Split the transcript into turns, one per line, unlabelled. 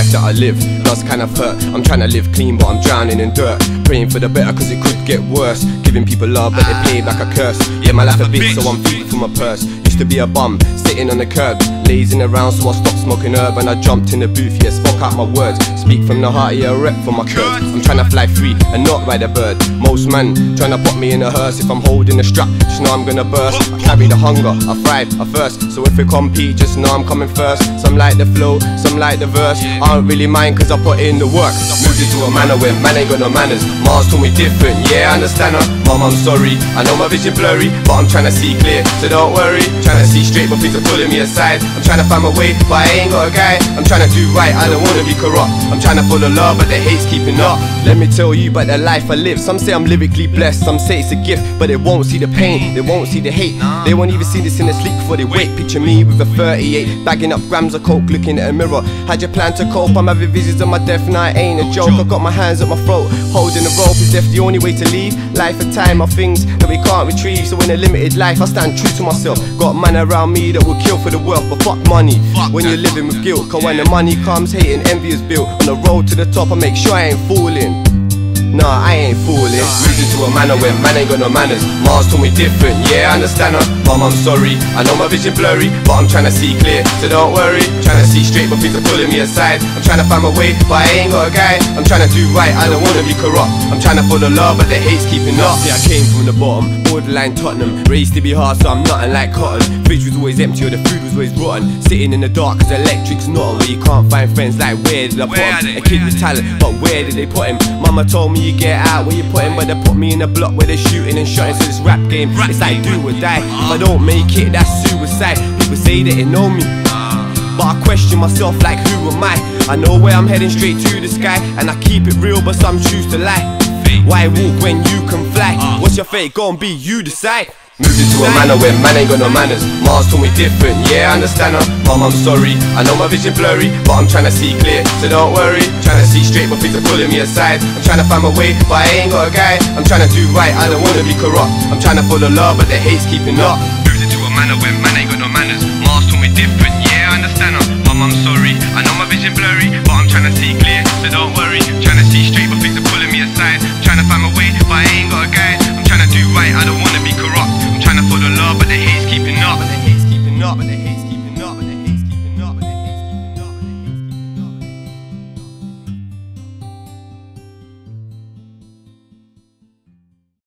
life that I live does kind of hurt. I'm trying to live clean but I'm drowning in dirt. Praying for the better cause it could get worse. Giving people love but they play back a curse. Yeah, my life a bitch so I'm feeding from my purse. Used to be a bum, sitting on the curb, lazing around so I stopped smoking herb. And I jumped in the booth, yeah, spoke out my words. Speak from the heart, yeah, rep for my curves. I'm trying to fly free and not ride a bird. Most man trying to put me in a hearse. If I'm holding the strap, just know I'm gonna burst. I carry the hunger, I thrive, I thirst. So if we compete, just know I'm coming first. Some like the flow, some like the verse. I don't really mind cause I put in the work. Moved into a manner where man ain't got no manners. Mars told me different, yeah, I understand her. Mom, I'm sorry, I know my vision blurry, but I'm trying to see clear, so don't worry. Trying to see straight, but things are pulling me aside. I'm trying to find my way, but I ain't got a guide. I'm trying to do right, I don't wanna be corrupt. I'm trying to follow love, but the hate's keeping up. Let me tell you about the life I live. Some say I'm lyrically blessed, some say it's a gift, but they won't see the pain, they won't see the hate. They won't even see this in their sleep before they wake. Picture me with a 38, bagging up grams of coke, looking at a mirror. Had your plan to cope? I'm having visions of my death, now it ain't a joke. I got my hands at my throat, holding the rope. Is death the only way to leave? Life and time are things that we can't retrieve. So in a limited life I stand true to myself. Got man around me that will kill for the wealth, but fuck money when you're living with guilt. Cause when the money comes, hate and envy is built. On the road to the top I make sure I ain't falling. Nah, I ain't fooling. Moved into a manner where man ain't got no manners. Mars told me different, yeah, I understand her. Mom, I'm sorry, I know my vision blurry, but I'm trying to see clear, so don't worry. Trying to see straight, but things are pulling me aside. I'm trying to find my way, but I ain't got a guide. I'm trying to do right, I don't wanna be corrupt. I'm trying to follow love, but the hate's keeping up. See, I came from the bottom, borderline Tottenham. Raised to be hard, so I'm nothing like cotton. Fridge was always empty, or the food was always rotten. Sitting in the dark, cause electric's not on. Where you can't find friends, like where did I put him? A kid with talent, but where did they put him? Mama told me you get out where you put him, but they put me in a block where they're shooting and shotting. So this rap game, it's like do or die. If I don't make it, that's suicide. People say that they know me, but I question myself like who am I? I know where I'm heading, straight to the sky, and I keep it real but some choose to lie. Why walk when you can fly? What's your fate gon' be, you decide. Moved into a manner where man ain't got no manners. Mars told me different, yeah, I understand her. Mom, I'm sorry, I know my vision blurry, but I'm trying to see clear, so don't worry. Trying to see straight, but things are pulling me aside. I'm trying to find my way, but I ain't got a guide. I'm trying to do right, I don't wanna be corrupt. I'm trying to follow love, but the hate's keeping up. Moved into a manner where man ain't got no manners. Mars told me different, yeah, I understand her. Mom, I'm sorry,